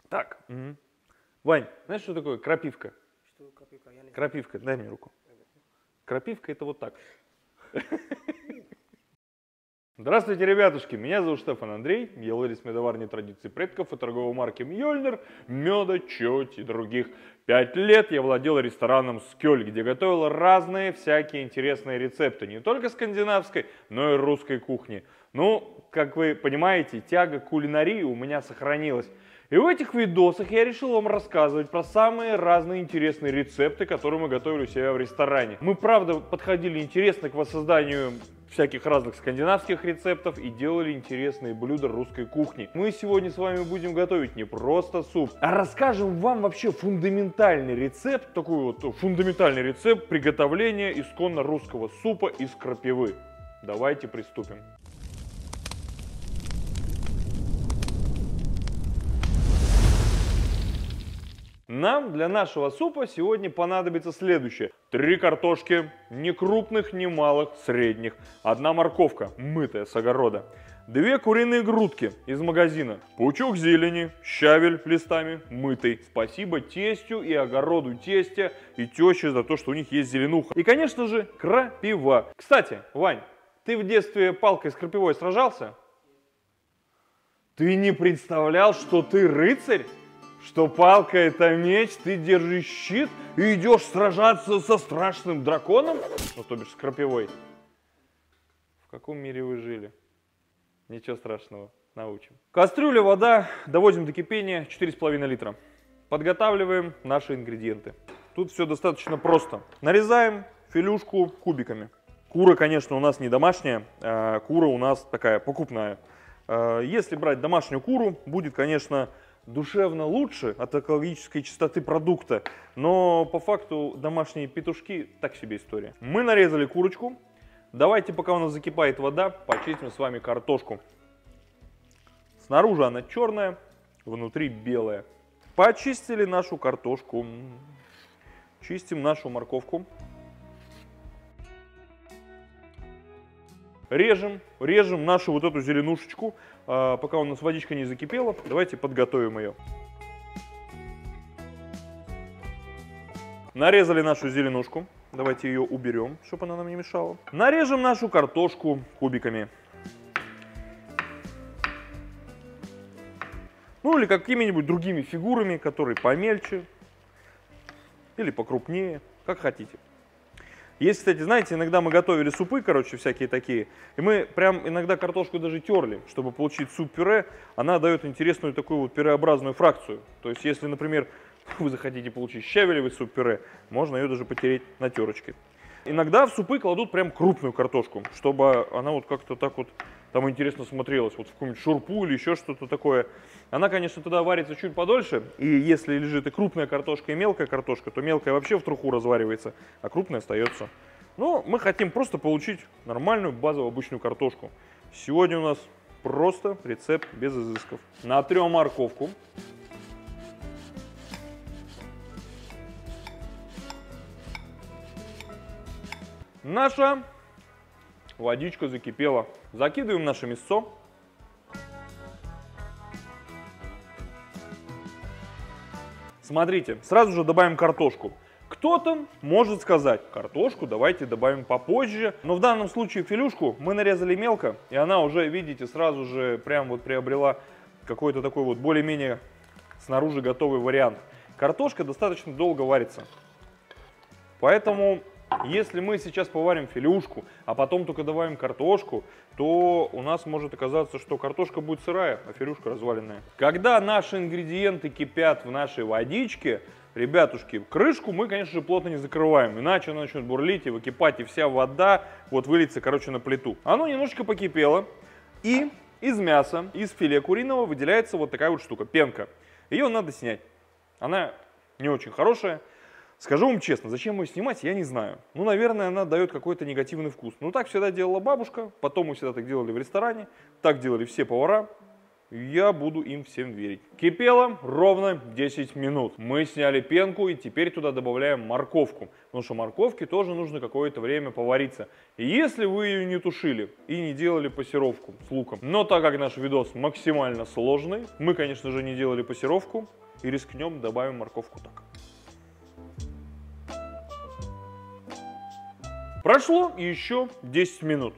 Так. Вань, знаешь, что такое крапивка? Что крапивка? Я не знаю. Крапивка, дай мне руку. Крапивка это вот так. Здравствуйте, ребятушки! Меня зовут Штефан Андрей, я владелец медоварни традиций предков и торговой марки Мьёльнир, меда, чёть и других. 5 лет я владел рестораном Скёль, где готовил разные всякие интересные рецепты, не только скандинавской, но и русской кухни. Ну, как вы понимаете, тяга к кулинарии у меня сохранилась. И в этих видосах я решил вам рассказывать про самые разные интересные рецепты, которые мы готовили у себя в ресторане. Мы, правда, подходили интересно к воссозданию всяких разных скандинавских рецептов и делали интересные блюда русской кухни. Мы сегодня с вами будем готовить не просто суп, а расскажем вам вообще фундаментальный рецепт, такой вот фундаментальный рецепт приготовления исконно русского супа из крапивы. Давайте приступим. Нам для нашего супа сегодня понадобится следующее. 3 картошки, ни крупных, ни малых, средних. 1 морковка, мытая с огорода. 2 куриные грудки из магазина. Пучок зелени, щавель листами, мытый. Спасибо тестю и огороду тестя и теще за то, что у них есть зеленуха. И, конечно же, крапива. Кстати, Вань, ты в детстве палкой с крапивой сражался? Ты не представлял, что ты рыцарь? Что палка это меч, ты держишь щит и идешь сражаться со страшным драконом? Ну, то бишь с крапивой. В каком мире вы жили? Ничего страшного, научим. Кастрюля, вода, доводим до кипения 4,5 литра. Подготавливаем наши ингредиенты. Тут все достаточно просто. Нарезаем филюшку кубиками. Кура, конечно, у нас не домашняя, а кура у нас такая покупная. Если брать домашнюю куру, будет, конечно, душевно лучше от экологической чистоты продукта, но по факту домашние петушки так себе история. Мы нарезали курочку. Давайте, пока у нас закипает вода, почистим с вами картошку. Снаружи она черная, внутри белая. Почистили нашу картошку. Чистим нашу морковку. Режем нашу вот эту зеленушечку, пока у нас водичка не закипела. Давайте подготовим ее. Нарезали нашу зеленушку. Давайте ее уберем, чтобы она нам не мешала. Нарежем нашу картошку кубиками. Ну или какими-нибудь другими фигурами, которые помельче или покрупнее, как хотите. Есть, кстати, знаете, иногда мы готовили супы, короче, всякие такие, и мы прям иногда картошку даже терли, чтобы получить суп-пюре. Она дает интересную такую вот пюреобразную фракцию. То есть, если, например, вы захотите получить щавелевый суп-пюре, можно ее даже потереть на терочке. Иногда в супы кладут прям крупную картошку, чтобы она вот как-то так вот там интересно смотрелась, вот в какую-нибудь шурпу или еще что-то такое. Она, конечно, тогда варится чуть подольше, и если лежит и крупная картошка, и мелкая картошка, то мелкая вообще в труху разваривается, а крупная остается. Но мы хотим просто получить нормальную базовую обычную картошку. Сегодня у нас просто рецепт без изысков. Натрем морковку. Наша водичка закипела. Закидываем наше мясо. Смотрите, сразу же добавим картошку. Кто-то может сказать, картошку давайте добавим попозже. Но в данном случае филюшку мы нарезали мелко. И она уже, видите, сразу же прям вот приобрела какой-то такой вот более-менее снаружи готовый вариант. Картошка достаточно долго варится. Поэтому, если мы сейчас поварим филюшку, а потом только добавим картошку, то у нас может оказаться, что картошка будет сырая, а филюшка разваленная. Когда наши ингредиенты кипят в нашей водичке, ребятушки, крышку мы, конечно же, плотно не закрываем, иначе она начнет бурлить и выкипать, и вся вода вот выльется, короче, на плиту. Оно немножечко покипело, и из мяса, из филе куриного выделяется вот такая вот штука, пенка. Ее надо снять. Она не очень хорошая. Скажу вам честно, зачем ее снимать, я не знаю. Ну, наверное, она дает какой-то негативный вкус. Ну, так всегда делала бабушка, потом мы всегда так делали в ресторане, так делали все повара. я буду им всем верить. Кипело ровно 10 минут. Мы сняли пенку и теперь туда добавляем морковку. Потому что морковке тоже нужно какое-то время повариться. И если вы ее не тушили и не делали пассеровку с луком, но так как наш видос максимально сложный, мы, конечно же, не делали пассеровку и рискнем добавим морковку так. Прошло еще 10 минут.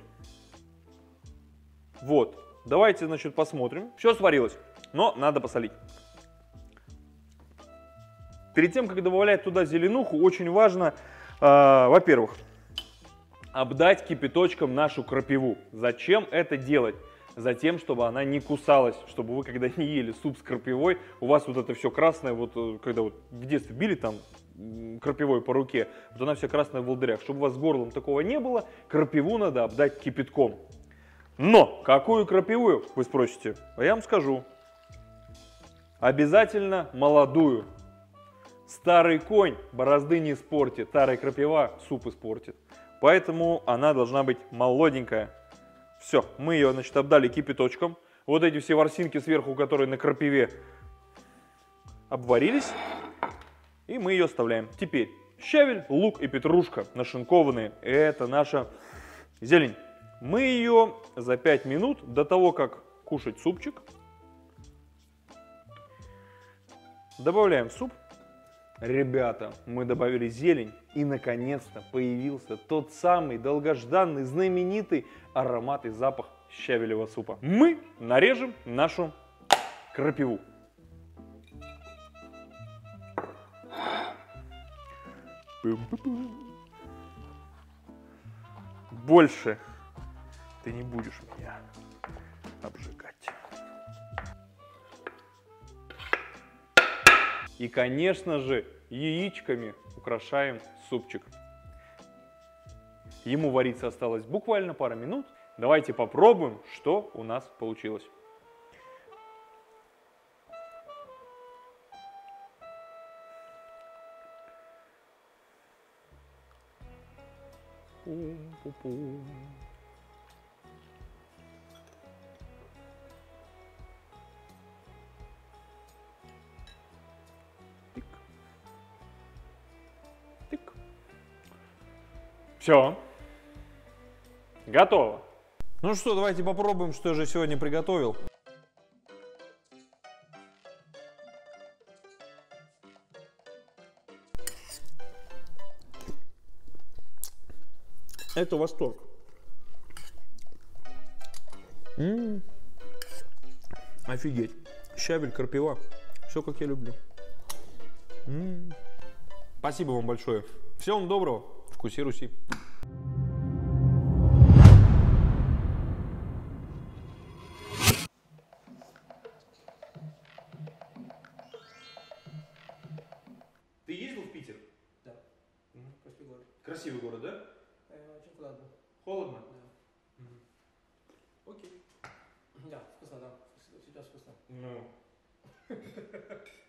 Вот. Давайте, значит, посмотрим. Все сварилось, но надо посолить. Перед тем, как добавлять туда зеленуху, очень важно, во-первых, обдать кипяточком нашу крапиву. Зачем это делать? Затем, чтобы она не кусалась, чтобы вы, когда не ели суп с крапивой, у вас вот это все красное, вот когда вот в детстве били там крапивой по руке, вот она вся красная в волдырях. Чтобы у вас с горлом такого не было, крапиву надо обдать кипятком. Но какую крапиву, вы спросите? А я вам скажу. Обязательно молодую. Старый конь борозды не испортит, старая крапива суп испортит. Поэтому она должна быть молоденькая. Все, мы ее, значит, обдали кипяточком. Вот эти все ворсинки сверху, которые на крапиве обварились. И мы ее оставляем. Теперь щавель, лук и петрушка нашинкованные. Это наша зелень. Мы ее за 5 минут до того, как кушать супчик, добавляем в суп. Ребята, мы добавили зелень, и наконец-то появился тот самый долгожданный, знаменитый аромат и запах щавелевого супа. Мы нарежем нашу крапиву. Больше ты не будешь меня обжигать. И, конечно же, яичками украшаем супчик. Ему вариться осталось буквально пара минут. Давайте попробуем, что у нас получилось. Пум-пу-пум. Тык. Тык. Все. Готово. Ну что, давайте попробуем, что же сегодня приготовил. Это восторг. Офигеть. Щавель, крапива. Все, как я люблю. Спасибо вам большое. Всего вам доброго. Вкуси Руси. Ты ездил в Питер? Да. Красивый город. Красивый город, да? Очень холодно. Холодно? Да. Окей. Да, вкусно, да. Сейчас вкусно. Ну.